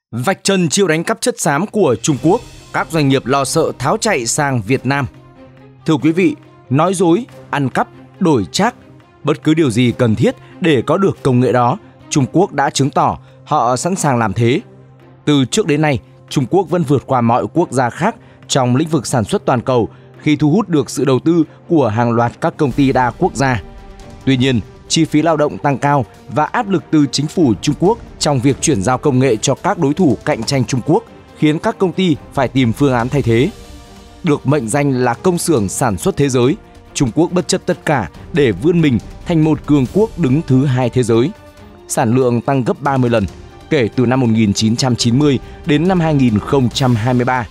Vạch trần chiêu đánh cắp chất xám của Trung Quốc, các doanh nghiệp lo sợ tháo chạy sang Việt Nam. Thưa quý vị, nói dối, ăn cắp, đổi trác, bất cứ điều gì cần thiết để có được công nghệ đó, Trung Quốc đã chứng tỏ họ sẵn sàng làm thế. Từ trước đến nay, Trung Quốc vẫn vượt qua mọi quốc gia khác trong lĩnh vực sản xuất toàn cầu khi thu hút được sự đầu tư của hàng loạt các công ty đa quốc gia. Tuy nhiên, chi phí lao động tăng cao và áp lực từ chính phủ Trung Quốc trong việc chuyển giao công nghệ cho các đối thủ cạnh tranh Trung Quốc khiến các công ty phải tìm phương án thay thế. Được mệnh danh là công xưởng sản xuất thế giới, Trung Quốc bất chấp tất cả để vươn mình thành một cường quốc đứng thứ hai thế giới. Sản lượng tăng gấp 30 lần kể từ năm 1990 đến năm 2023.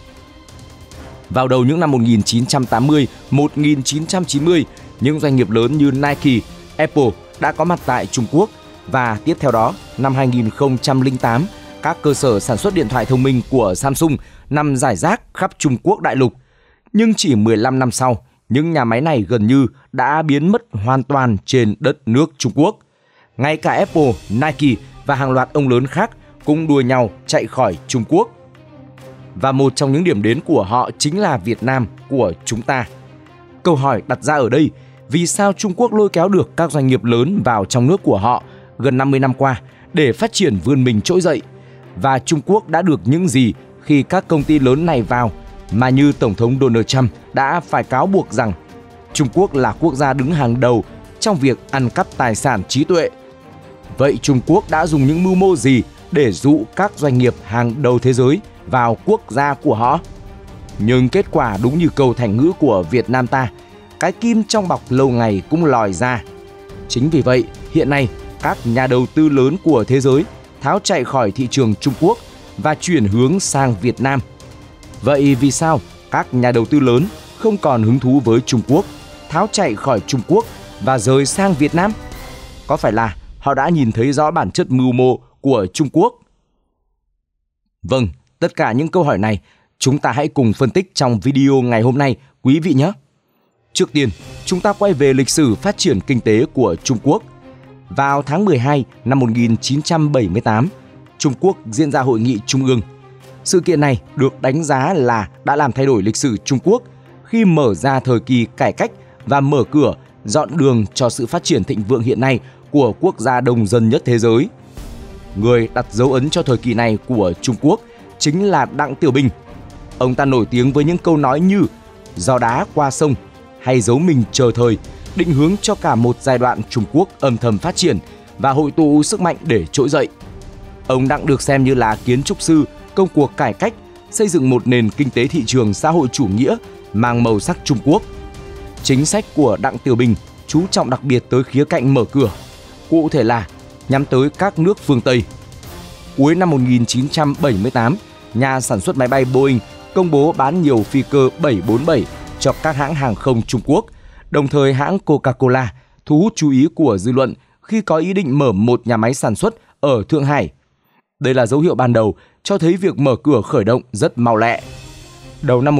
Vào đầu những năm 1980, 1990, những doanh nghiệp lớn như Nike, Apple đã có mặt tại Trung Quốc và tiếp theo đó, năm 2008, các cơ sở sản xuất điện thoại thông minh của Samsung nằm rải rác khắp Trung Quốc đại lục. Nhưng chỉ 15 năm sau, những nhà máy này gần như đã biến mất hoàn toàn trên đất nước Trung Quốc. Ngay cả Apple, Nike và hàng loạt ông lớn khác cũng đua nhau chạy khỏi Trung Quốc. Và một trong những điểm đến của họ chính là Việt Nam của chúng ta. Câu hỏi đặt ra ở đây, vì sao Trung Quốc lôi kéo được các doanh nghiệp lớn vào trong nước của họ gần 50 năm qua để phát triển vươn mình trỗi dậy? Và Trung Quốc đã được những gì khi các công ty lớn này vào mà như Tổng thống Donald Trump đã phải cáo buộc rằng Trung Quốc là quốc gia đứng hàng đầu trong việc ăn cắp tài sản trí tuệ? Vậy Trung Quốc đã dùng những mưu mô gì để dụ các doanh nghiệp hàng đầu thế giới vào quốc gia của họ? Nhưng kết quả đúng như câu thành ngữ của Việt Nam ta, cái kim trong bọc lâu ngày cũng lòi ra. Chính vì vậy, hiện nay các nhà đầu tư lớn của thế giới tháo chạy khỏi thị trường Trung Quốc và chuyển hướng sang Việt Nam. Vậy vì sao các nhà đầu tư lớn không còn hứng thú với Trung Quốc, tháo chạy khỏi Trung Quốc và rời sang Việt Nam? Có phải là họ đã nhìn thấy rõ bản chất mưu mô của Trung Quốc? Vâng, tất cả những câu hỏi này chúng ta hãy cùng phân tích trong video ngày hôm nay quý vị nhé. Trước tiên, chúng ta quay về lịch sử phát triển kinh tế của Trung Quốc. Vào tháng 12 năm 1978, Trung Quốc diễn ra Hội nghị Trung ương. Sự kiện này được đánh giá là đã làm thay đổi lịch sử Trung Quốc khi mở ra thời kỳ cải cách và mở cửa, dọn đường cho sự phát triển thịnh vượng hiện nay của quốc gia đông dân nhất thế giới. Người đặt dấu ấn cho thời kỳ này của Trung Quốc chính là Đặng Tiểu Bình. Ông ta nổi tiếng với những câu nói như gió đá qua sông hay giấu mình chờ thời, định hướng cho cả một giai đoạn Trung Quốc âm thầm phát triển và hội tụ sức mạnh để trỗi dậy. Ông Đặng được xem như là kiến trúc sư công cuộc cải cách, xây dựng một nền kinh tế thị trường xã hội chủ nghĩa mang màu sắc Trung Quốc. Chính sách của Đặng Tiểu Bình chú trọng đặc biệt tới khía cạnh mở cửa, cụ thể là nhắm tới các nước phương Tây. Cuối năm 1978, nhà sản xuất máy bay Boeing công bố bán nhiều phi cơ 747 cho các hãng hàng không Trung Quốc, đồng thời hãng Coca-Cola thu hút chú ý của dư luận khi có ý định mở một nhà máy sản xuất ở Thượng Hải. Đây là dấu hiệu ban đầu cho thấy việc mở cửa khởi động rất mau lẹ. Đầu năm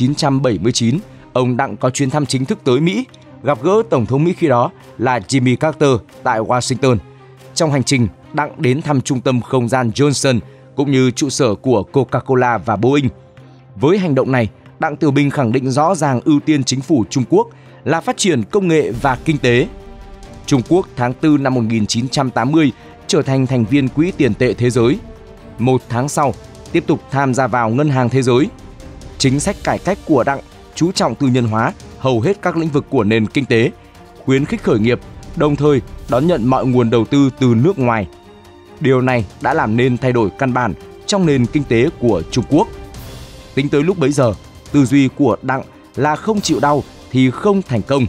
1979, ông Đặng có chuyến thăm chính thức tới Mỹ, gặp gỡ Tổng thống Mỹ khi đó là Jimmy Carter tại Washington. Trong hành trình, Đặng đến thăm trung tâm không gian Johnson cũng như trụ sở của Coca-Cola và Boeing. Với hành động này, Đặng Tiểu Bình khẳng định rõ ràng ưu tiên chính phủ Trung Quốc là phát triển công nghệ và kinh tế. Trung Quốc tháng 4 năm 1980 trở thành thành viên Quỹ tiền tệ thế giới. Một tháng sau, tiếp tục tham gia vào Ngân hàng Thế giới. Chính sách cải cách của Đặng chú trọng tư nhân hóa hầu hết các lĩnh vực của nền kinh tế, khuyến khích khởi nghiệp, đồng thời đón nhận mọi nguồn đầu tư từ nước ngoài. Điều này đã làm nên thay đổi căn bản trong nền kinh tế của Trung Quốc. Tính tới lúc bấy giờ, tư duy của Đặng là không chịu đau thì không thành công.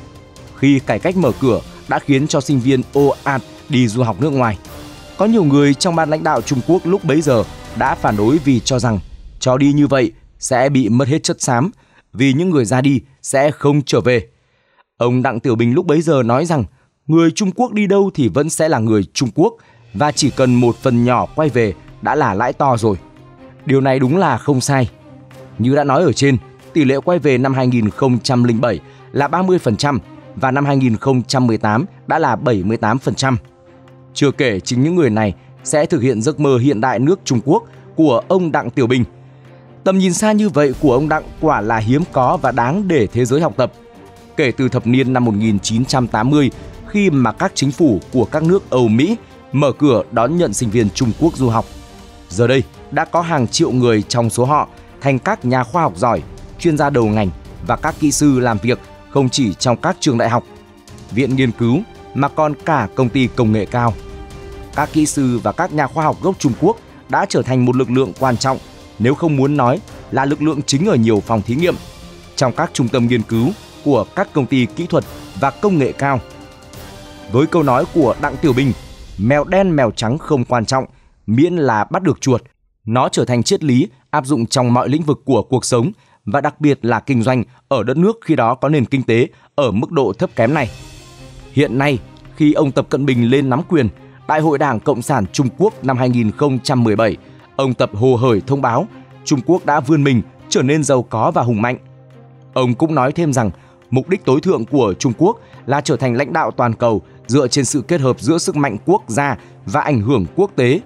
Khi cải cách mở cửa đã khiến cho sinh viên ồ ạt đi du học nước ngoài. Có nhiều người trong ban lãnh đạo Trung Quốc lúc bấy giờ đã phản đối vì cho rằng cho đi như vậy sẽ bị mất hết chất xám, vì những người ra đi sẽ không trở về. Ông Đặng Tiểu Bình lúc bấy giờ nói rằng người Trung Quốc đi đâu thì vẫn sẽ là người Trung Quốc và chỉ cần một phần nhỏ quay về đã là lãi to rồi. Điều này đúng là không sai. Như đã nói ở trên, tỷ lệ quay về năm 2007 là 30% và năm 2018 đã là 78%. Chưa kể chính những người này sẽ thực hiện giấc mơ hiện đại nước Trung Quốc của ông Đặng Tiểu Bình. Tầm nhìn xa như vậy của ông Đặng quả là hiếm có và đáng để thế giới học tập. Kể từ thập niên năm 1980, khi mà các chính phủ của các nước Âu Mỹ mở cửa đón nhận sinh viên Trung Quốc du học, giờ đây đã có hàng triệu người trong số họ thành các nhà khoa học giỏi, chuyên gia đầu ngành và các kỹ sư làm việc không chỉ trong các trường đại học, viện nghiên cứu mà còn cả công ty công nghệ cao. Các kỹ sư và các nhà khoa học gốc Trung Quốc đã trở thành một lực lượng quan trọng, nếu không muốn nói là lực lượng chính ở nhiều phòng thí nghiệm, trong các trung tâm nghiên cứu của các công ty kỹ thuật và công nghệ cao. Với câu nói của Đặng Tiểu Bình, mèo đen mèo trắng không quan trọng, miễn là bắt được chuột, nó trở thành triết lý áp dụng trong mọi lĩnh vực của cuộc sống và đặc biệt là kinh doanh ở đất nước khi đó có nền kinh tế ở mức độ thấp kém này. Hiện nay, khi ông Tập Cận Bình lên nắm quyền, Đại hội Đảng Cộng sản Trung Quốc năm 2017, ông Tập hồ hởi thông báo Trung Quốc đã vươn mình trở nên giàu có và hùng mạnh. Ông cũng nói thêm rằng mục đích tối thượng của Trung Quốc là trở thành lãnh đạo toàn cầu dựa trên sự kết hợp giữa sức mạnh quốc gia và ảnh hưởng quốc tế.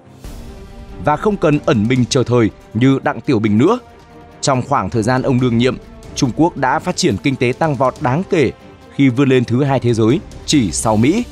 Và không cần ẩn mình chờ thời như Đặng Tiểu Bình nữa. Trong khoảng thời gian ông đương nhiệm, Trung Quốc đã phát triển kinh tế tăng vọt đáng kể khi vươn lên thứ hai thế giới chỉ sau Mỹ.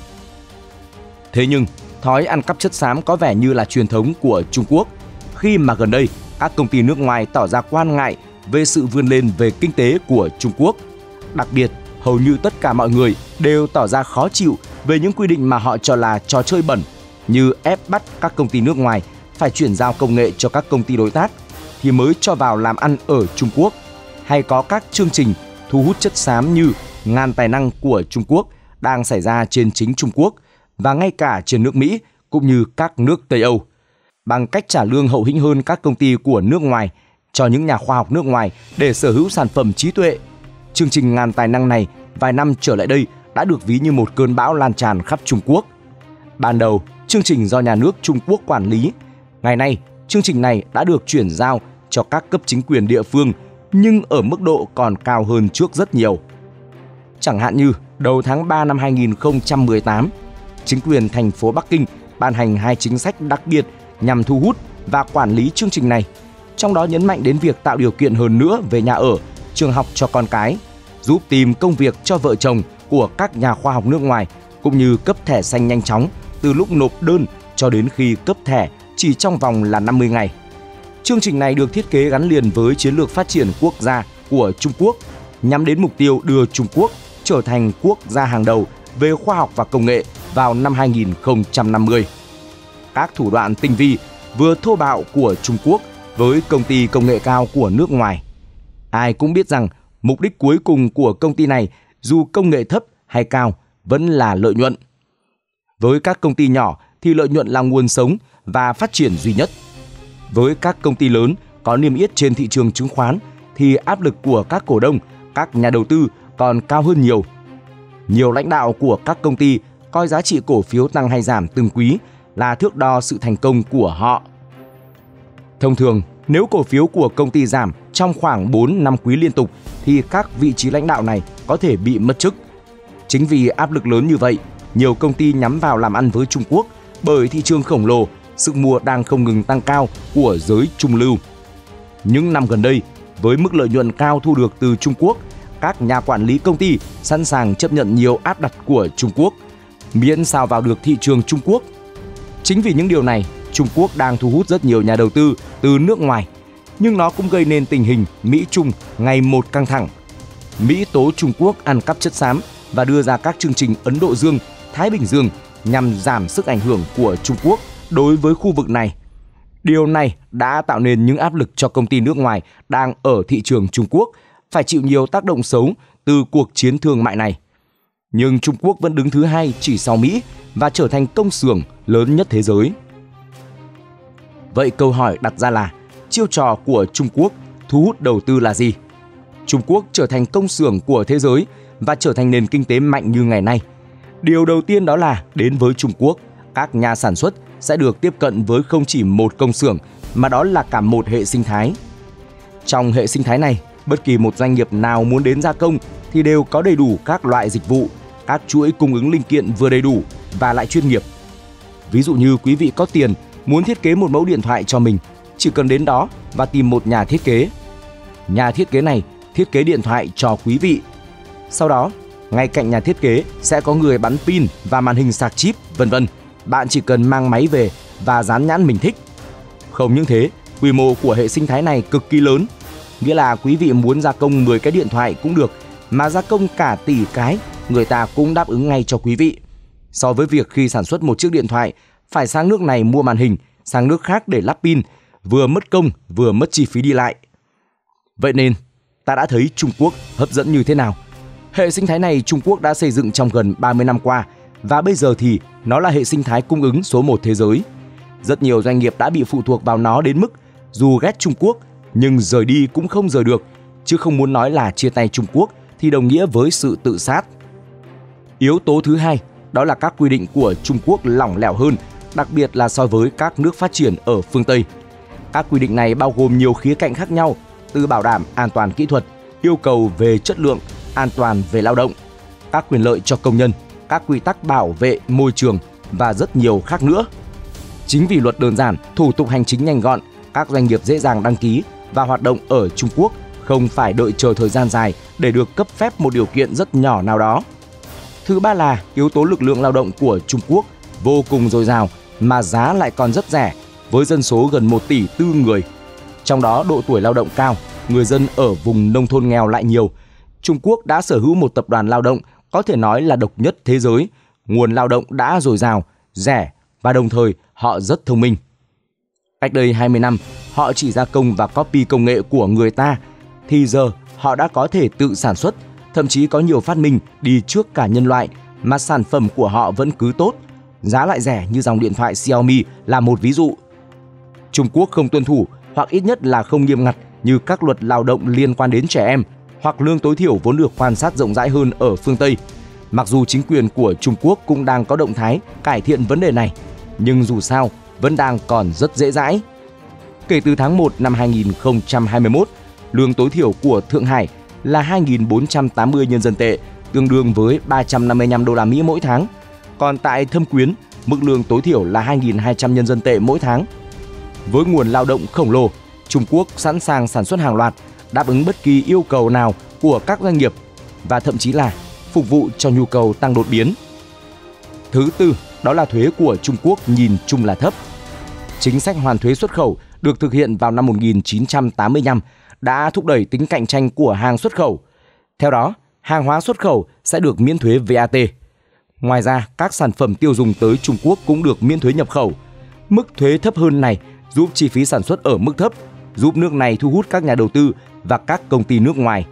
Thế nhưng, thói ăn cắp chất xám có vẻ như là truyền thống của Trung Quốc, khi mà gần đây các công ty nước ngoài tỏ ra quan ngại về sự vươn lên về kinh tế của Trung Quốc. Đặc biệt, hầu như tất cả mọi người đều tỏ ra khó chịu về những quy định mà họ cho là trò chơi bẩn, như ép bắt các công ty nước ngoài phải chuyển giao công nghệ cho các công ty đối tác thì mới cho vào làm ăn ở Trung Quốc, hay có các chương trình thu hút chất xám như ngàn tài năng của Trung Quốc đang xảy ra trên chính Trung Quốc và ngay cả trên nước Mỹ cũng như các nước Tây Âu, bằng cách trả lương hậu hĩnh hơn các công ty của nước ngoài cho những nhà khoa học nước ngoài để sở hữu sản phẩm trí tuệ. Chương trình ngàn tài năng này vài năm trở lại đây đã được ví như một cơn bão lan tràn khắp Trung Quốc. Ban đầu, chương trình do nhà nước Trung Quốc quản lý. Ngày nay, chương trình này đã được chuyển giao cho các cấp chính quyền địa phương, nhưng ở mức độ còn cao hơn trước rất nhiều. Chẳng hạn như đầu tháng 3 năm 2018, chính quyền thành phố Bắc Kinh ban hành 2 chính sách đặc biệt nhằm thu hút và quản lý chương trình này, trong đó nhấn mạnh đến việc tạo điều kiện hơn nữa về nhà ở, trường học cho con cái, giúp tìm công việc cho vợ chồng của các nhà khoa học nước ngoài, cũng như cấp thẻ xanh nhanh chóng từ lúc nộp đơn cho đến khi cấp thẻ chỉ trong vòng là 50 ngày. Chương trình này được thiết kế gắn liền với chiến lược phát triển quốc gia của Trung Quốc, nhắm đến mục tiêu đưa Trung Quốc trở thành quốc gia hàng đầu về khoa học và công nghệ vào năm 2050. Các thủ đoạn tinh vi vừa thô bạo của Trung Quốc với công ty công nghệ cao của nước ngoài. Ai cũng biết rằng mục đích cuối cùng của công ty này, dù công nghệ thấp hay cao, vẫn là lợi nhuận. Với các công ty nhỏ thì lợi nhuận là nguồn sống và phát triển duy nhất. Với các công ty lớn có niêm yết trên thị trường chứng khoán thì áp lực của các cổ đông, các nhà đầu tư còn cao hơn nhiều. Nhiều lãnh đạo của các công ty coi giá trị cổ phiếu tăng hay giảm từng quý là thước đo sự thành công của họ. Thông thường, nếu cổ phiếu của công ty giảm trong khoảng 4 năm quý liên tục thì các vị trí lãnh đạo này có thể bị mất chức. Chính vì áp lực lớn như vậy, nhiều công ty nhắm vào làm ăn với Trung Quốc bởi thị trường khổng lồ, sức mua đang không ngừng tăng cao của giới trung lưu. Những năm gần đây, với mức lợi nhuận cao thu được từ Trung Quốc, các nhà quản lý công ty sẵn sàng chấp nhận nhiều áp đặt của Trung Quốc, miễn sao vào được thị trường Trung Quốc. Chính vì những điều này, Trung Quốc đang thu hút rất nhiều nhà đầu tư từ nước ngoài, nhưng nó cũng gây nên tình hình Mỹ-Trung ngày một căng thẳng. Mỹ tố Trung Quốc ăn cắp chất xám và đưa ra các chương trình Ấn Độ Dương, Thái Bình Dương nhằm giảm sức ảnh hưởng của Trung Quốc đối với khu vực này. Điều này đã tạo nên những áp lực cho công ty nước ngoài đang ở thị trường Trung Quốc phải chịu nhiều tác động xấu từ cuộc chiến thương mại này. Nhưng Trung Quốc vẫn đứng thứ hai chỉ sau Mỹ và trở thành công xưởng lớn nhất thế giới. Vậy câu hỏi đặt ra là chiêu trò của Trung Quốc thu hút đầu tư là gì? Trung Quốc trở thành công xưởng của thế giới và trở thành nền kinh tế mạnh như ngày nay. Điều đầu tiên đó là đến với Trung Quốc, các nhà sản xuất sẽ được tiếp cận với không chỉ một công xưởng mà đó là cả một hệ sinh thái. Trong hệ sinh thái này, bất kỳ một doanh nghiệp nào muốn đến gia công thì đều có đầy đủ các loại dịch vụ, các chuỗi cung ứng linh kiện vừa đầy đủ và lại chuyên nghiệp. Ví dụ như quý vị có tiền Muốn thiết kế một mẫu điện thoại cho mình, chỉ cần đến đó và tìm một nhà thiết kế. Nhà thiết kế này thiết kế điện thoại cho quý vị. Sau đó, ngay cạnh nhà thiết kế sẽ có người bắn pin và màn hình sạc chip, vân vân. Bạn chỉ cần mang máy về và dán nhãn mình thích. Không những thế, quy mô của hệ sinh thái này cực kỳ lớn. Nghĩa là quý vị muốn gia công 10 cái điện thoại cũng được, mà gia công cả tỷ cái, người ta cũng đáp ứng ngay cho quý vị. So với việc khi sản xuất một chiếc điện thoại, phải sang nước này mua màn hình, sang nước khác để lắp pin, vừa mất công vừa mất chi phí đi lại. Vậy nên, ta đã thấy Trung Quốc hấp dẫn như thế nào. Hệ sinh thái này Trung Quốc đã xây dựng trong gần 30 năm qua, và bây giờ thì nó là hệ sinh thái cung ứng số 1 thế giới. Rất nhiều doanh nghiệp đã bị phụ thuộc vào nó đến mức dù ghét Trung Quốc nhưng rời đi cũng không rời được, chứ không muốn nói là chia tay Trung Quốc thì đồng nghĩa với sự tự sát. Yếu tố thứ hai đó là các quy định của Trung Quốc lỏng lẻo hơn, đặc biệt là so với các nước phát triển ở phương Tây. Các quy định này bao gồm nhiều khía cạnh khác nhau, từ bảo đảm an toàn kỹ thuật, yêu cầu về chất lượng, an toàn về lao động, các quyền lợi cho công nhân, các quy tắc bảo vệ môi trường và rất nhiều khác nữa. Chính vì luật đơn giản, thủ tục hành chính nhanh gọn, các doanh nghiệp dễ dàng đăng ký và hoạt động ở Trung Quốc, không phải đợi chờ thời gian dài để được cấp phép một điều kiện rất nhỏ nào đó. Thứ ba là yếu tố lực lượng lao động của Trung Quốc vô cùng dồi dào mà giá lại còn rất rẻ, với dân số gần 1 tỷ 4 người. Trong đó độ tuổi lao động cao, người dân ở vùng nông thôn nghèo lại nhiều. Trung Quốc đã sở hữu một tập đoàn lao động có thể nói là độc nhất thế giới, nguồn lao động đã dồi dào, rẻ và đồng thời họ rất thông minh. Cách đây 20 năm, họ chỉ gia công và copy công nghệ của người ta, thì giờ họ đã có thể tự sản xuất, thậm chí có nhiều phát minh đi trước cả nhân loại mà sản phẩm của họ vẫn cứ tốt, giá lại rẻ như dòng điện thoại Xiaomi là một ví dụ. Trung Quốc không tuân thủ hoặc ít nhất là không nghiêm ngặt như các luật lao động liên quan đến trẻ em hoặc lương tối thiểu vốn được quan sát rộng rãi hơn ở phương Tây. Mặc dù chính quyền của Trung Quốc cũng đang có động thái cải thiện vấn đề này, nhưng dù sao vẫn đang còn rất dễ dãi. Kể từ tháng 1 năm 2021, lương tối thiểu của Thượng Hải là 2.480 nhân dân tệ, tương đương với 355 đô la Mỹ mỗi tháng. Còn tại Thâm Quyến, mức lương tối thiểu là 2.200 nhân dân tệ mỗi tháng. Với nguồn lao động khổng lồ, Trung Quốc sẵn sàng sản xuất hàng loạt, đáp ứng bất kỳ yêu cầu nào của các doanh nghiệp và thậm chí là phục vụ cho nhu cầu tăng đột biến. Thứ tư, đó là thuế của Trung Quốc nhìn chung là thấp. Chính sách hoàn thuế xuất khẩu được thực hiện vào năm 1985 đã thúc đẩy tính cạnh tranh của hàng xuất khẩu. Theo đó, hàng hóa xuất khẩu sẽ được miễn thuế VAT. Ngoài ra, các sản phẩm tiêu dùng tới Trung Quốc cũng được miễn thuế nhập khẩu. Mức thuế thấp hơn này giúp chi phí sản xuất ở mức thấp, giúp nước này thu hút các nhà đầu tư và các công ty nước ngoài.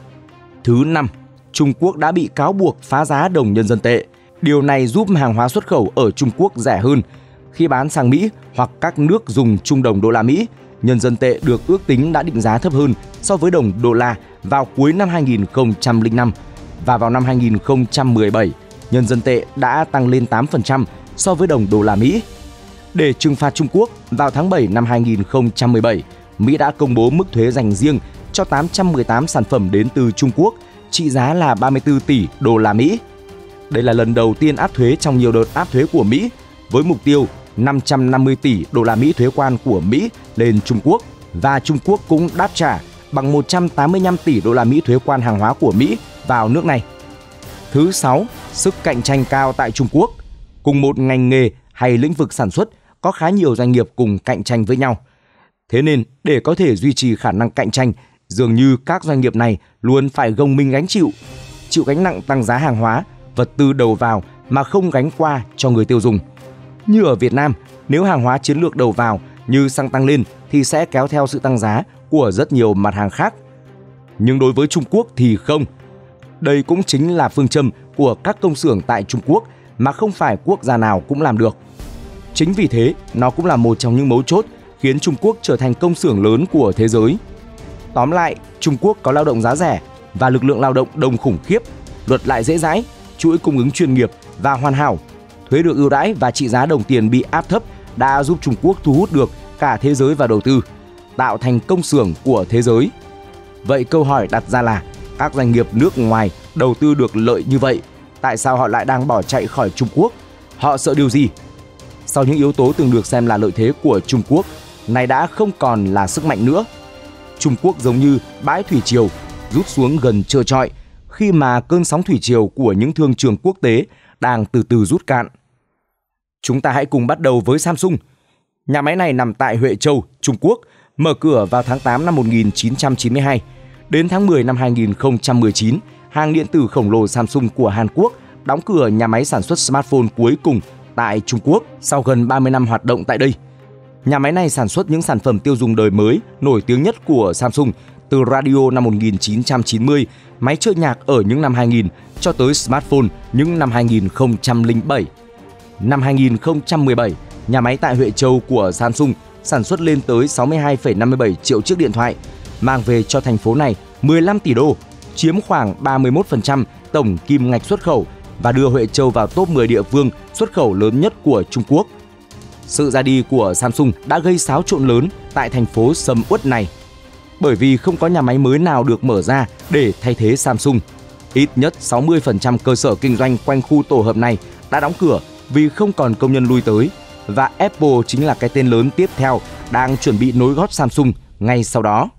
Thứ năm, Trung Quốc đã bị cáo buộc phá giá đồng nhân dân tệ. Điều này giúp hàng hóa xuất khẩu ở Trung Quốc rẻ hơn. Khi bán sang Mỹ hoặc các nước dùng chung đồng đô la Mỹ, nhân dân tệ được ước tính đã định giá thấp hơn so với đồng đô la vào cuối năm 2005 và vào năm 2017, nhân dân tệ đã tăng lên 8% so với đồng đô la Mỹ. Để trừng phạt Trung Quốc, vào tháng 7 năm 2017, Mỹ đã công bố mức thuế dành riêng cho 818 sản phẩm đến từ Trung Quốc, trị giá là 34 tỷ đô la Mỹ. Đây là lần đầu tiên áp thuế trong nhiều đợt áp thuế của Mỹ, với mục tiêu 550 tỷ đô la Mỹ thuế quan của Mỹ lên Trung Quốc, và Trung Quốc cũng đáp trả bằng 185 tỷ đô la Mỹ thuế quan hàng hóa của Mỹ vào nước này. Thứ sáu, sức cạnh tranh cao tại Trung Quốc. Cùng một ngành nghề hay lĩnh vực sản xuất, có khá nhiều doanh nghiệp cùng cạnh tranh với nhau. Thế nên, để có thể duy trì khả năng cạnh tranh, dường như các doanh nghiệp này luôn phải gồng mình gánh chịu gánh nặng tăng giá hàng hóa, vật tư đầu vào mà không gánh qua cho người tiêu dùng. Như ở Việt Nam, nếu hàng hóa chiến lược đầu vào như xăng tăng lên thì sẽ kéo theo sự tăng giá của rất nhiều mặt hàng khác. Nhưng đối với Trung Quốc thì không. Đây cũng chính là phương châm của các công xưởng tại Trung Quốc mà không phải quốc gia nào cũng làm được. Chính vì thế, nó cũng là một trong những mấu chốt khiến Trung Quốc trở thành công xưởng lớn của thế giới. Tóm lại, Trung Quốc có lao động giá rẻ và lực lượng lao động đông khủng khiếp, luật lại dễ dãi, chuỗi cung ứng chuyên nghiệp và hoàn hảo, thuế được ưu đãi và trị giá đồng tiền bị áp thấp đã giúp Trung Quốc thu hút được cả thế giới vào đầu tư, tạo thành công xưởng của thế giới. Vậy câu hỏi đặt ra là, các doanh nghiệp nước ngoài đầu tư được lợi như vậy, tại sao họ lại đang bỏ chạy khỏi Trung Quốc? Họ sợ điều gì? sau những yếu tố từng được xem là lợi thế của Trung Quốc, này đã không còn là sức mạnh nữa. Trung Quốc giống như bãi thủy triều, rút xuống gần trơ trọi khi mà cơn sóng thủy triều của những thương trường quốc tế đang từ từ rút cạn. Chúng ta hãy cùng bắt đầu với Samsung. Nhà máy này nằm tại Huệ Châu, Trung Quốc, mở cửa vào tháng 8 năm 1992. Đến tháng 10 năm 2019, hãng điện tử khổng lồ Samsung của Hàn Quốc đóng cửa nhà máy sản xuất smartphone cuối cùng tại Trung Quốc sau gần 30 năm hoạt động tại đây. Nhà máy này sản xuất những sản phẩm tiêu dùng đời mới nổi tiếng nhất của Samsung, từ radio năm 1990, máy chơi nhạc ở những năm 2000 cho tới smartphone những năm 2007. Năm 2017, nhà máy tại Huệ Châu của Samsung sản xuất lên tới 62,57 triệu chiếc điện thoại, mang về cho thành phố này 15 tỷ đô, chiếm khoảng 31% tổng kim ngạch xuất khẩu và đưa Huệ Châu vào top 10 địa phương xuất khẩu lớn nhất của Trung Quốc. Sự ra đi của Samsung đã gây xáo trộn lớn tại thành phố sầm uất này, bởi vì không có nhà máy mới nào được mở ra để thay thế Samsung. Ít nhất 60% cơ sở kinh doanh quanh khu tổ hợp này đã đóng cửa vì không còn công nhân lui tới, và Apple chính là cái tên lớn tiếp theo đang chuẩn bị nối gót Samsung ngay sau đó.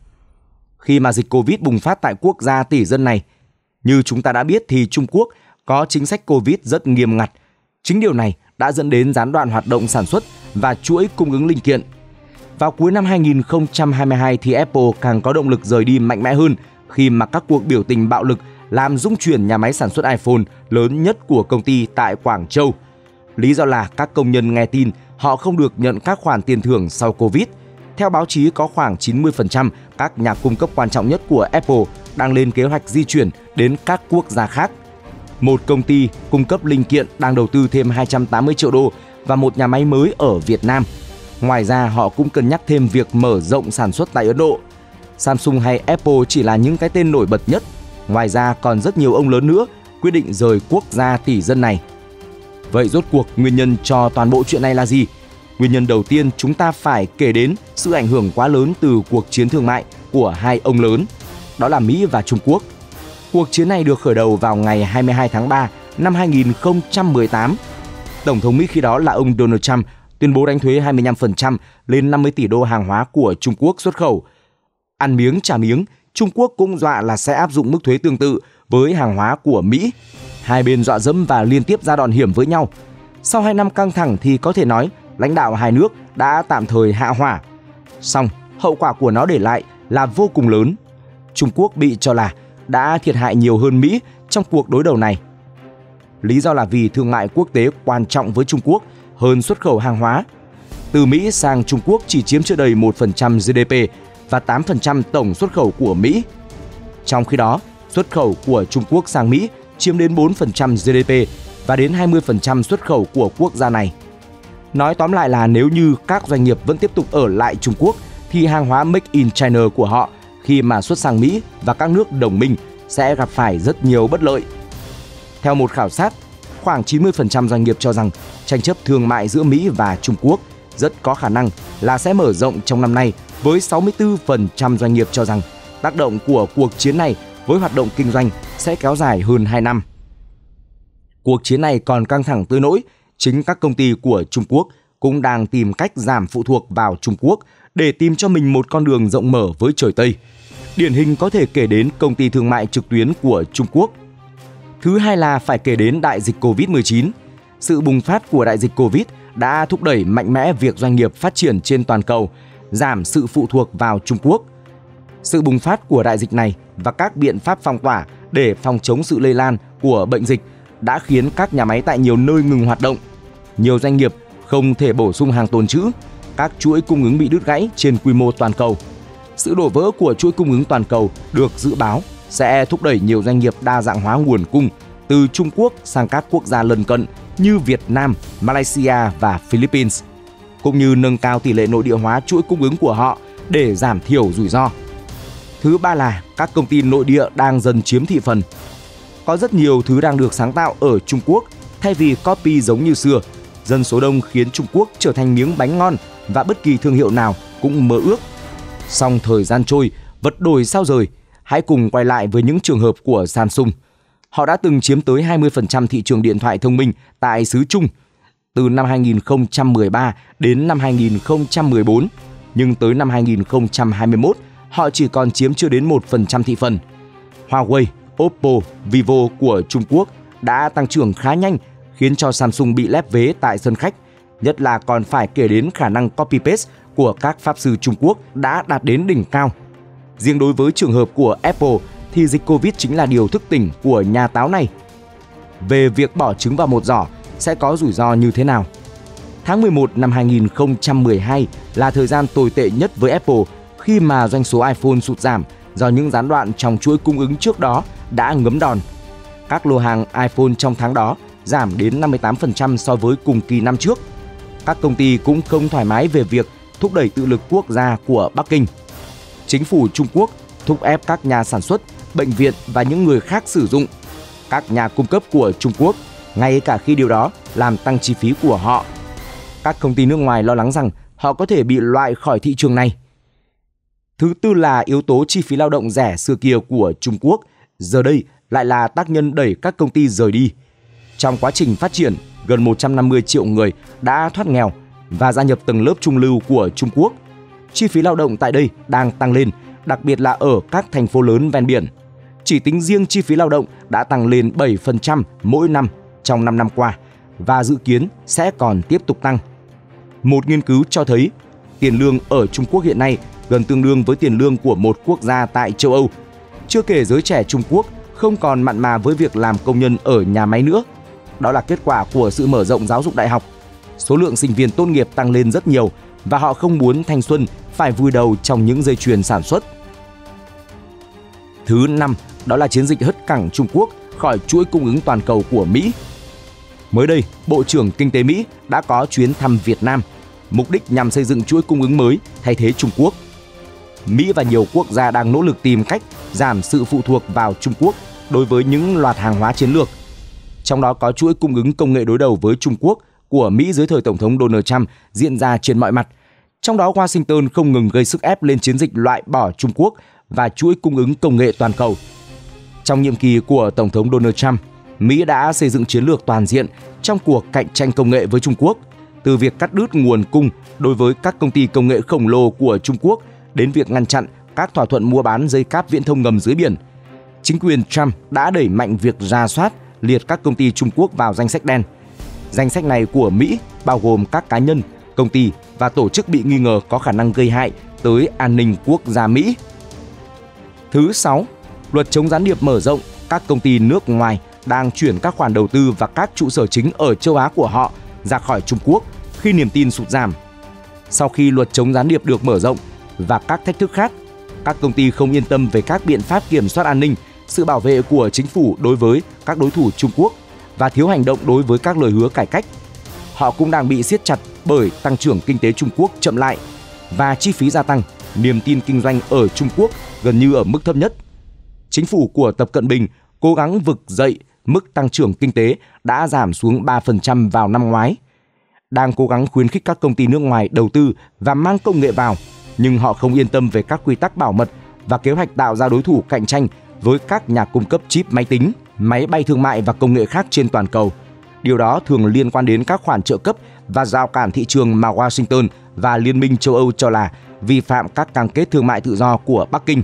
Khi mà dịch Covid bùng phát tại quốc gia tỷ dân này, như chúng ta đã biết thì Trung Quốc có chính sách Covid rất nghiêm ngặt. Chính điều này đã dẫn đến gián đoạn hoạt động sản xuất và chuỗi cung ứng linh kiện. Vào cuối năm 2022 thì Apple càng có động lực rời đi mạnh mẽ hơn khi mà các cuộc biểu tình bạo lực làm rung chuyển nhà máy sản xuất iPhone lớn nhất của công ty tại Quảng Châu. Lý do là các công nhân nghe tin họ không được nhận các khoản tiền thưởng sau Covid. Theo báo chí, có khoảng 90% các nhà cung cấp quan trọng nhất của Apple đang lên kế hoạch di chuyển đến các quốc gia khác. Một công ty cung cấp linh kiện đang đầu tư thêm 280 triệu đô vào một nhà máy mới ở Việt Nam. Ngoài ra, họ cũng cân nhắc thêm việc mở rộng sản xuất tại Ấn Độ. Samsung hay Apple chỉ là những cái tên nổi bật nhất. Ngoài ra, còn rất nhiều ông lớn nữa quyết định rời quốc gia tỷ dân này. Vậy rốt cuộc nguyên nhân cho toàn bộ chuyện này là gì? Nguyên nhân đầu tiên chúng ta phải kể đến sự ảnh hưởng quá lớn từ cuộc chiến thương mại của hai ông lớn, đó là Mỹ và Trung Quốc. Cuộc chiến này được khởi đầu vào ngày 22 tháng 3 năm 2018. Tổng thống Mỹ khi đó là ông Donald Trump tuyên bố đánh thuế 25% lên 50 tỷ đô hàng hóa của Trung Quốc xuất khẩu. Ăn miếng trả miếng, Trung Quốc cũng dọa là sẽ áp dụng mức thuế tương tự với hàng hóa của Mỹ. Hai bên dọa dẫm và liên tiếp ra đòn hiểm với nhau. Sau 2 năm căng thẳng thì có thể nói lãnh đạo hai nước đã tạm thời hạ hỏa. Song hậu quả của nó để lại là vô cùng lớn. Trung Quốc bị cho là đã thiệt hại nhiều hơn Mỹ trong cuộc đối đầu này. Lý do là vì thương mại quốc tế quan trọng với Trung Quốc hơn xuất khẩu hàng hóa. Từ Mỹ sang Trung Quốc chỉ chiếm chưa đầy 1% GDP và 8% tổng xuất khẩu của Mỹ. Trong khi đó, xuất khẩu của Trung Quốc sang Mỹ chiếm đến 4% GDP và đến 20% xuất khẩu của quốc gia này. Nói tóm lại là nếu như các doanh nghiệp vẫn tiếp tục ở lại Trung Quốc thì hàng hóa Make in China của họ khi mà xuất sang Mỹ và các nước đồng minh sẽ gặp phải rất nhiều bất lợi. Theo một khảo sát, khoảng 90% doanh nghiệp cho rằng tranh chấp thương mại giữa Mỹ và Trung Quốc rất có khả năng là sẽ mở rộng trong năm nay, với 64% doanh nghiệp cho rằng tác động của cuộc chiến này với hoạt động kinh doanh sẽ kéo dài hơn 2 năm. Cuộc chiến này còn căng thẳng tới nỗi chính các công ty của Trung Quốc cũng đang tìm cách giảm phụ thuộc vào Trung Quốc để tìm cho mình một con đường rộng mở với trời Tây. Điển hình có thể kể đến công ty thương mại trực tuyến của Trung Quốc. Thứ hai là phải kể đến đại dịch Covid-19. Sự bùng phát của đại dịch Covid đã thúc đẩy mạnh mẽ việc doanh nghiệp phát triển trên toàn cầu, giảm sự phụ thuộc vào Trung Quốc. Sự bùng phát của đại dịch này và các biện pháp phong tỏa để phòng chống sự lây lan của bệnh dịch đã khiến các nhà máy tại nhiều nơi ngừng hoạt động. Nhiều doanh nghiệp không thể bổ sung hàng tồn trữ, các chuỗi cung ứng bị đứt gãy trên quy mô toàn cầu. Sự đổ vỡ của chuỗi cung ứng toàn cầu được dự báo sẽ thúc đẩy nhiều doanh nghiệp đa dạng hóa nguồn cung từ Trung Quốc sang các quốc gia lân cận như Việt Nam, Malaysia và Philippines, cũng như nâng cao tỷ lệ nội địa hóa chuỗi cung ứng của họ để giảm thiểu rủi ro. Thứ ba là các công ty nội địa đang dần chiếm thị phần. Có rất nhiều thứ đang được sáng tạo ở Trung Quốc thay vì copy giống như xưa. Dân số đông khiến Trung Quốc trở thành miếng bánh ngon và bất kỳ thương hiệu nào cũng mơ ước. Song thời gian trôi, vật đổi sao rời. Hãy cùng quay lại với những trường hợp của Samsung. Họ đã từng chiếm tới 20% thị trường điện thoại thông minh tại xứ Trung. từ năm 2013 đến năm 2014, nhưng tới năm 2021, họ chỉ còn chiếm chưa đến 1% thị phần. Huawei, Oppo, Vivo của Trung Quốc đã tăng trưởng khá nhanh, khiến cho Samsung bị lép vế tại sân khách, nhất là còn phải kể đến khả năng copy-paste của các pháp sư Trung Quốc đã đạt đến đỉnh cao. Riêng đối với trường hợp của Apple thì dịch Covid chính là điều thức tỉnh của nhà táo này. Về việc bỏ trứng vào một giỏ sẽ có rủi ro như thế nào? Tháng 11 năm 2012 là thời gian tồi tệ nhất với Apple khi mà doanh số iPhone sụt giảm do những gián đoạn trong chuỗi cung ứng trước đó đã ngấm đòn. Các lô hàng iPhone trong tháng đó giảm đến 58% so với cùng kỳ năm trước. Các công ty cũng không thoải mái về việc thúc đẩy tự lực quốc gia của Bắc Kinh. Chính phủ Trung Quốc thúc ép các nhà sản xuất, bệnh viện và những người khác sử dụng các nhà cung cấp của Trung Quốc, ngay cả khi điều đó làm tăng chi phí của họ. Các công ty nước ngoài lo lắng rằng họ có thể bị loại khỏi thị trường này. Thứ tư là yếu tố chi phí lao động rẻ xưa kia của Trung Quốc, giờ đây lại là tác nhân đẩy các công ty rời đi. Trong quá trình phát triển, gần 150 triệu người đã thoát nghèo và gia nhập tầng lớp trung lưu của Trung Quốc. Chi phí lao động tại đây đang tăng lên, đặc biệt là ở các thành phố lớn ven biển. Chỉ tính riêng chi phí lao động đã tăng lên 7% mỗi năm trong 5 năm qua và dự kiến sẽ còn tiếp tục tăng. Một nghiên cứu cho thấy tiền lương ở Trung Quốc hiện nay gần tương đương với tiền lương của một quốc gia tại châu Âu. Chưa kể giới trẻ Trung Quốc không còn mặn mà với việc làm công nhân ở nhà máy nữa. Đó là kết quả của sự mở rộng giáo dục đại học. Số lượng sinh viên tốt nghiệp tăng lên rất nhiều và họ không muốn thanh xuân phải vùi đầu trong những dây chuyền sản xuất. Thứ 5, đó là chiến dịch hất cẳng Trung Quốc khỏi chuỗi cung ứng toàn cầu của Mỹ. Mới đây, Bộ trưởng Kinh tế Mỹ đã có chuyến thăm Việt Nam, mục đích nhằm xây dựng chuỗi cung ứng mới thay thế Trung Quốc. Mỹ và nhiều quốc gia đang nỗ lực tìm cách giảm sự phụ thuộc vào Trung Quốc đối với những loạt hàng hóa chiến lược. Trong đó có chuỗi cung ứng công nghệ đối đầu với Trung Quốc của Mỹ dưới thời Tổng thống Donald Trump diễn ra trên mọi mặt. Trong đó Washington không ngừng gây sức ép lên chiến dịch loại bỏ Trung Quốc và chuỗi cung ứng công nghệ toàn cầu. Trong nhiệm kỳ của Tổng thống Donald Trump, Mỹ đã xây dựng chiến lược toàn diện trong cuộc cạnh tranh công nghệ với Trung Quốc, từ việc cắt đứt nguồn cung đối với các công ty công nghệ khổng lồ của Trung Quốc đến việc ngăn chặn các thỏa thuận mua bán dây cáp viễn thông ngầm dưới biển. Chính quyền Trump đã đẩy mạnh việc rà soát, liệt các công ty Trung Quốc vào danh sách đen. Danh sách này của Mỹ bao gồm các cá nhân, công ty và tổ chức bị nghi ngờ có khả năng gây hại tới an ninh quốc gia Mỹ. Thứ 6, luật chống gián điệp mở rộng, các công ty nước ngoài đang chuyển các khoản đầu tư và các trụ sở chính ở châu Á của họ ra khỏi Trung Quốc khi niềm tin sụt giảm. Sau khi luật chống gián điệp được mở rộng và các thách thức khác, các công ty không yên tâm về các biện pháp kiểm soát an ninh, sự bảo vệ của chính phủ đối với các đối thủ Trung Quốc và thiếu hành động đối với các lời hứa cải cách. Họ cũng đang bị siết chặt bởi tăng trưởng kinh tế Trung Quốc chậm lại và chi phí gia tăng, niềm tin kinh doanh ở Trung Quốc gần như ở mức thấp nhất. Chính phủ của Tập Cận Bình cố gắng vực dậy mức tăng trưởng kinh tế đã giảm xuống 3% vào năm ngoái. Đang cố gắng khuyến khích các công ty nước ngoài đầu tư và mang công nghệ vào, nhưng họ không yên tâm về các quy tắc bảo mật và kế hoạch tạo ra đối thủ cạnh tranh với các nhà cung cấp chip máy tính, máy bay thương mại và công nghệ khác trên toàn cầu. Điều đó thường liên quan đến các khoản trợ cấp và rào cản thị trường mà Washington và Liên minh châu Âu cho là vi phạm các cam kết thương mại tự do của Bắc Kinh.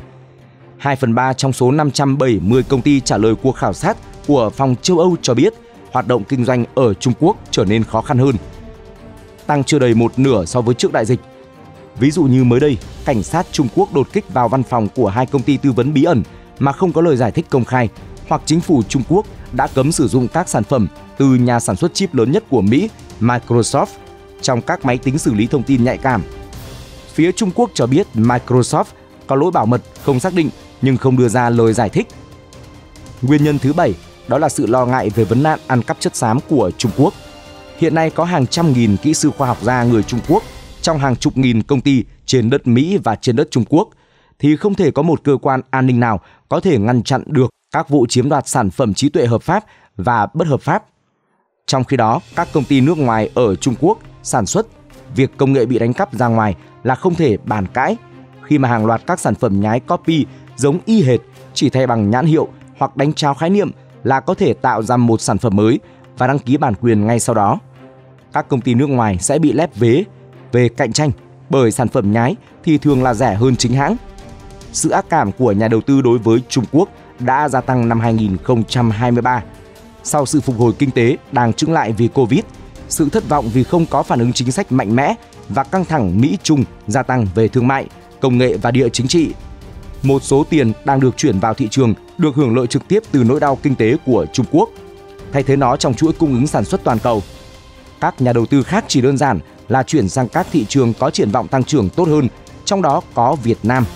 2/3 trong số 570 công ty trả lời cuộc khảo sát của Phòng châu Âu cho biết hoạt động kinh doanh ở Trung Quốc trở nên khó khăn hơn, tăng chưa đầy một nửa so với trước đại dịch. Ví dụ như mới đây, cảnh sát Trung Quốc đột kích vào văn phòng của 2 công ty tư vấn bí ẩn mà không có lời giải thích công khai, hoặc chính phủ Trung Quốc đã cấm sử dụng các sản phẩm từ nhà sản xuất chip lớn nhất của Mỹ, Microsoft, trong các máy tính xử lý thông tin nhạy cảm. Phía Trung Quốc cho biết Microsoft có lỗi bảo mật không xác định nhưng không đưa ra lời giải thích. Nguyên nhân thứ 7 đó là sự lo ngại về vấn nạn ăn cắp chất xám của Trung Quốc. Hiện nay có hàng trăm nghìn kỹ sư khoa học gia người Trung Quốc trong hàng chục nghìn công ty trên đất Mỹ và trên đất Trung Quốc, thì không thể có một cơ quan an ninh nào có thể ngăn chặn được các vụ chiếm đoạt sản phẩm trí tuệ hợp pháp và bất hợp pháp. Trong khi đó, các công ty nước ngoài ở Trung Quốc sản xuất, việc công nghệ bị đánh cắp ra ngoài là không thể bàn cãi, khi mà hàng loạt các sản phẩm nhái copy giống y hệt, chỉ thay bằng nhãn hiệu hoặc đánh tráo khái niệm là có thể tạo ra một sản phẩm mới và đăng ký bản quyền ngay sau đó. các công ty nước ngoài sẽ bị lép vế về cạnh tranh bởi sản phẩm nhái thì thường là rẻ hơn chính hãng. Sự ác cảm của nhà đầu tư đối với Trung Quốc đã gia tăng năm 2023. Sau sự phục hồi kinh tế đang chững lại vì Covid, sự thất vọng vì không có phản ứng chính sách mạnh mẽ và căng thẳng Mỹ-Trung gia tăng về thương mại, công nghệ và địa chính trị. Một số tiền đang được chuyển vào thị trường được hưởng lợi trực tiếp từ nỗi đau kinh tế của Trung Quốc, thay thế nó trong chuỗi cung ứng sản xuất toàn cầu. Các nhà đầu tư khác chỉ đơn giản là chuyển sang các thị trường có triển vọng tăng trưởng tốt hơn, trong đó có Việt Nam.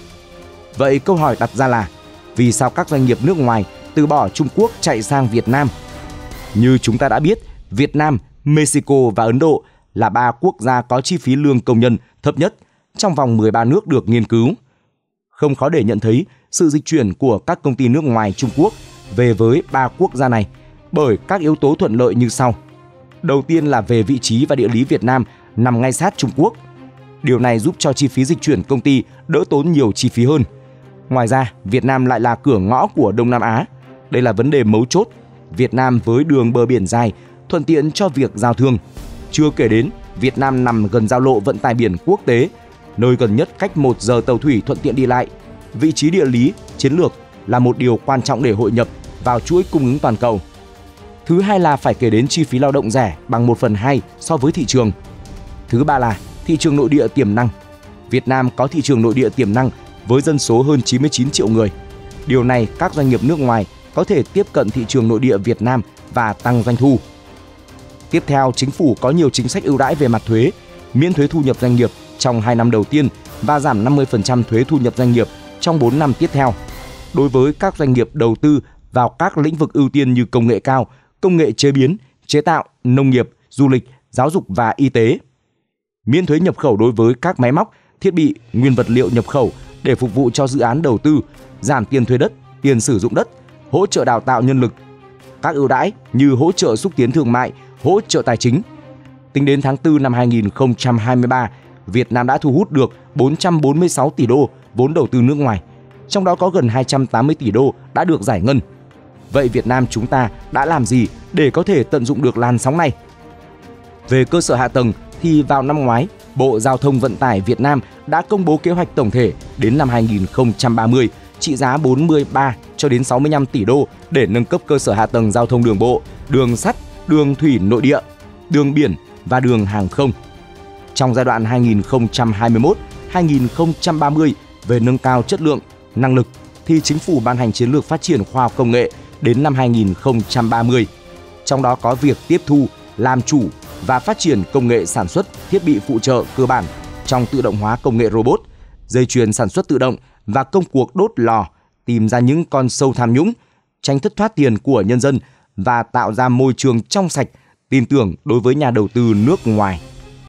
Vậy câu hỏi đặt ra là vì sao các doanh nghiệp nước ngoài từ bỏ Trung Quốc chạy sang Việt Nam? Như chúng ta đã biết, Việt Nam, Mexico và Ấn Độ là 3 quốc gia có chi phí lương công nhân thấp nhất trong vòng 13 nước được nghiên cứu. Không khó để nhận thấy sự dịch chuyển của các công ty nước ngoài Trung Quốc về với 3 quốc gia này bởi các yếu tố thuận lợi như sau. Đầu tiên là về vị trí và địa lý Việt Nam nằm ngay sát Trung Quốc. Điều này giúp cho chi phí dịch chuyển công ty đỡ tốn nhiều chi phí hơn. Ngoài ra, Việt Nam lại là cửa ngõ của Đông Nam Á. Đây là vấn đề mấu chốt. Việt Nam với đường bờ biển dài, thuận tiện cho việc giao thương. Chưa kể đến, Việt Nam nằm gần giao lộ vận tải biển quốc tế, nơi gần nhất cách 1 giờ tàu thủy thuận tiện đi lại. Vị trí địa lý, chiến lược là một điều quan trọng để hội nhập vào chuỗi cung ứng toàn cầu. Thứ hai là phải kể đến chi phí lao động rẻ bằng 1/2 so với thị trường. Thứ ba là thị trường nội địa tiềm năng. Việt Nam có thị trường nội địa tiềm năng với dân số hơn 99 triệu người. Điều này các doanh nghiệp nước ngoài có thể tiếp cận thị trường nội địa Việt Nam và tăng doanh thu. Tiếp theo, chính phủ có nhiều chính sách ưu đãi về mặt thuế, miễn thuế thu nhập doanh nghiệp trong 2 năm đầu tiên và giảm 50% thuế thu nhập doanh nghiệp trong 4 năm tiếp theo. Đối với các doanh nghiệp đầu tư vào các lĩnh vực ưu tiên như công nghệ cao, công nghệ chế biến, chế tạo, nông nghiệp, du lịch, giáo dục và y tế. Miễn thuế nhập khẩu đối với các máy móc, thiết bị, nguyên vật liệu nhập khẩu để phục vụ cho dự án đầu tư, giảm tiền thuê đất, tiền sử dụng đất, hỗ trợ đào tạo nhân lực. Các ưu đãi như hỗ trợ xúc tiến thương mại, hỗ trợ tài chính. Tính đến tháng 4 năm 2023, Việt Nam đã thu hút được 446 tỷ đô vốn đầu tư nước ngoài, trong đó có gần 280 tỷ đô đã được giải ngân. Vậy Việt Nam chúng ta đã làm gì để có thể tận dụng được làn sóng này? Về cơ sở hạ tầng thì vào năm ngoái, Bộ Giao thông Vận tải Việt Nam đã công bố kế hoạch tổng thể đến năm 2030 trị giá 43 cho đến 65 tỷ đô để nâng cấp cơ sở hạ tầng giao thông đường bộ, đường sắt, đường thủy nội địa, đường biển và đường hàng không. Trong giai đoạn 2021-2030 về nâng cao chất lượng, năng lực thì chính phủ ban hành chiến lược phát triển khoa học công nghệ đến năm 2030. Trong đó có việc tiếp thu, làm chủ và phát triển công nghệ sản xuất thiết bị phụ trợ cơ bản trong tự động hóa công nghệ robot, dây chuyền sản xuất tự động và công cuộc đốt lò, tìm ra những con sâu tham nhũng, tránh thất thoát tiền của nhân dân và tạo ra môi trường trong sạch, tin tưởng đối với nhà đầu tư nước ngoài.